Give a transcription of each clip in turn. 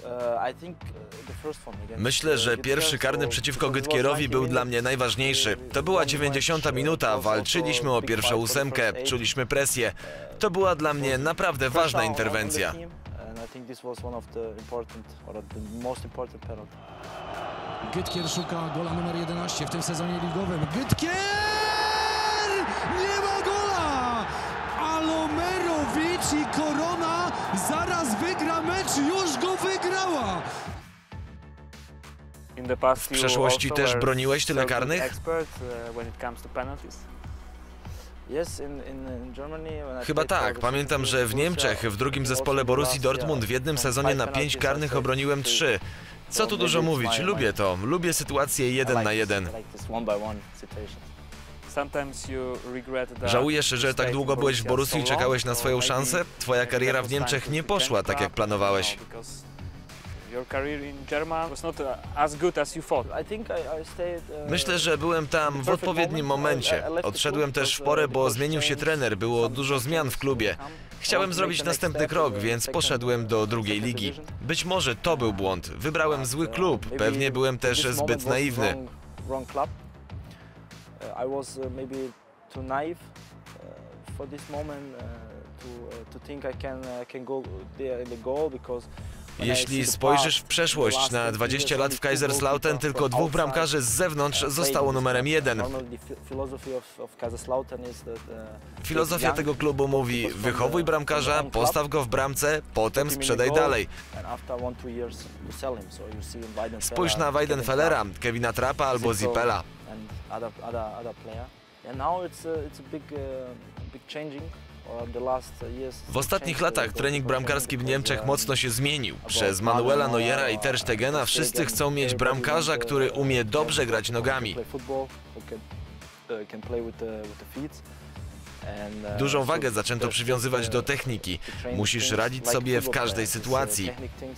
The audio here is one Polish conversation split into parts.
Myślę, że pierwszy karny przeciwko Gytkierowi był dla mnie najważniejszy. To była 90. minuta, walczyliśmy o pierwszą ósemkę, czuliśmy presję. To była dla mnie naprawdę ważna interwencja. Gytkier szuka gola numer 11 w tym sezonie ligowym. Gytkier! Nie ma gola! A Lomerowicz i Korona zaraz wygra mecz, już go wygrała! W przeszłości też broniłeś tyle karnych? Chyba tak. Pamiętam, że w Niemczech, w drugim zespole Borussii Dortmund w jednym sezonie na 5 karnych obroniłem 3. Co tu dużo mówić, lubię to. Lubię sytuację 1 na 1. Żałujesz, że tak długo byłeś w Borussii i czekałeś na swoją szansę? Twoja kariera w Niemczech nie poszła tak, jak planowałeś. Myślę, że byłem tam w odpowiednim momencie. Odszedłem też w porę, bo zmienił się trener, było dużo zmian w klubie. Chciałem zrobić następny krok, więc poszedłem do drugiej ligi. Być może to był błąd. Wybrałem zły klub, pewnie byłem też zbyt naiwny. Jeśli spojrzysz w przeszłość, na 20 lat w Kaiserslautern tylko 2 bramkarzy z zewnątrz zostało numerem 1. Filozofia tego klubu mówi: wychowuj bramkarza, postaw go w bramce, potem sprzedaj dalej. Spójrz na Weidenfellera, Kevina Trappa albo Zippela. W ostatnich latach trening bramkarski w Niemczech mocno się zmienił. Przez Manuela Neuera i Ter Stegena wszyscy chcą mieć bramkarza, który umie dobrze grać nogami. Dużą wagę zaczęto przywiązywać do techniki. Musisz radzić sobie w każdej sytuacji.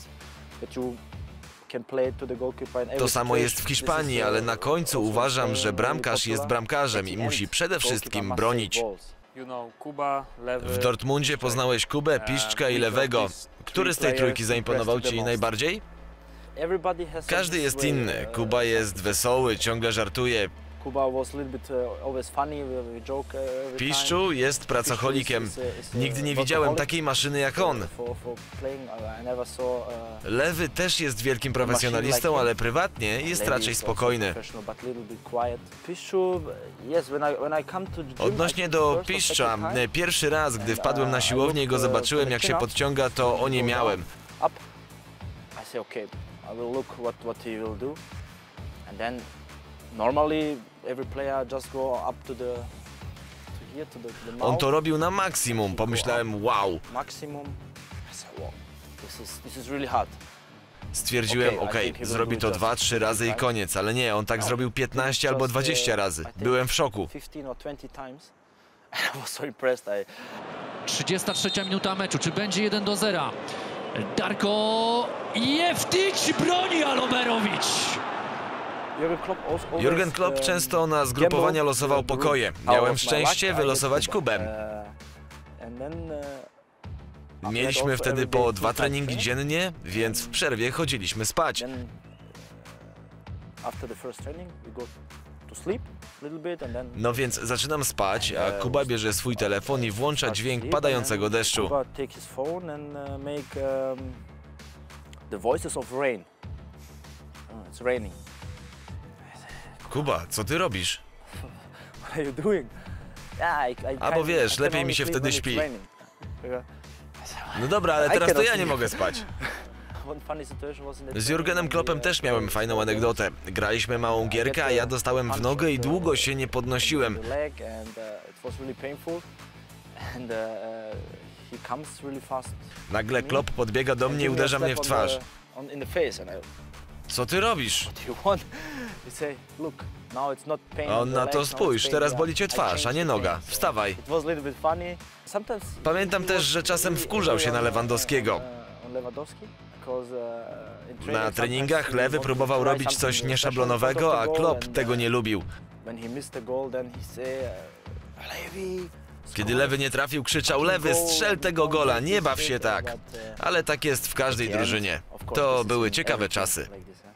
To samo jest w Hiszpanii, ale na końcu uważam, że bramkarz jest bramkarzem i musi przede wszystkim bronić. W Dortmundzie poznałeś Kubę, Piszczka i Lewego. Który z tej trójki zaimponował Ci najbardziej? Każdy jest inny. Kuba jest wesoły, ciągle żartuje. Piszczu jest pracocholikiem. Nigdy nie widziałem takiej maszyny jak on. Lewy też jest wielkim profesjonalistą, ale prywatnie jest raczej spokojny. Odnośnie do Piszcza, pierwszy raz, gdy wpadłem na siłownię i go zobaczyłem, jak się podciąga, to oniemiałem. On to robił na maksimum. Pomyślałem, wow. Stwierdziłem, okej, zrobi to 2-3 razy i koniec, ale nie, on tak zrobił 15 albo 20 razy. Byłem w szoku. 33 minuta meczu, czy będzie 1-0? Darko Jeftić broni, a Lomerowicz. Jurgen Klopp często na zgrupowania losował pokoje. Miałem szczęście wylosować Kubę. Mieliśmy wtedy po 2 treningi dziennie, więc w przerwie chodziliśmy spać. No więc zaczynam spać, a Kuba bierze swój telefon i włącza dźwięk padającego deszczu. Kuba, co ty robisz? A bo wiesz, lepiej mi się wtedy śpi. No dobra, ale teraz to ja nie mogę spać. Z Jurgenem Kloppem też miałem fajną anegdotę. Graliśmy małą gierkę, a ja dostałem w nogę i długo się nie podnosiłem. Nagle Klopp podbiega do mnie i uderza mnie w twarz. Co ty robisz? On na to spójrz, teraz boli cię twarz, a nie noga. Wstawaj. Pamiętam też, że czasem wkurzał się na Lewandowskiego. Na treningach Lewy próbował robić coś nieszablonowego, a Klopp tego nie lubił. Kiedy lewy nie trafił, krzyczał: lewy, strzel tego gola, nie baw się tak. Ale tak jest w każdej drużynie. To były ciekawe czasy.